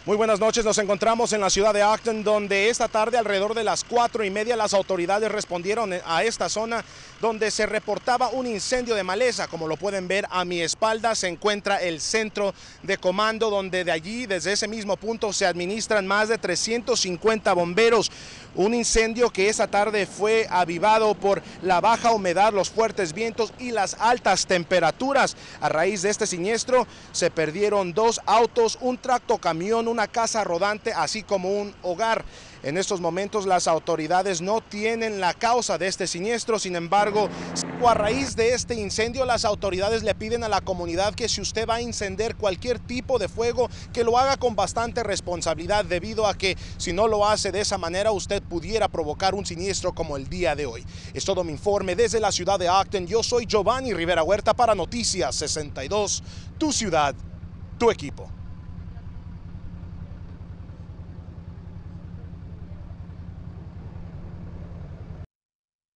Muy buenas noches, nos encontramos en la ciudad de Ogden, donde esta tarde alrededor de las 4:30 las autoridades respondieron a esta zona donde se reportaba un incendio de maleza. Como lo pueden ver a mi espalda se encuentra el centro de comando, donde de allí, desde ese mismo punto, se administran más de 350 bomberos. Un incendio que esta tarde fue avivado por la baja humedad, los fuertes vientos y las altas temperaturas. A raíz de este siniestro se perdieron 2 autos, un tractocamión, una casa rodante, así como un hogar. En estos momentos las autoridades no tienen la causa de este siniestro. Sin embargo, a raíz de este incendio, las autoridades le piden a la comunidad que si usted va a encender cualquier tipo de fuego, que lo haga con bastante responsabilidad, debido a que si no lo hace de esa manera, usted pudiera provocar un siniestro como el día de hoy. Es todo mi informe desde la ciudad de Ogden. Yo soy Giovanni Rivera Huerta para Noticias 62, tu ciudad, tu equipo.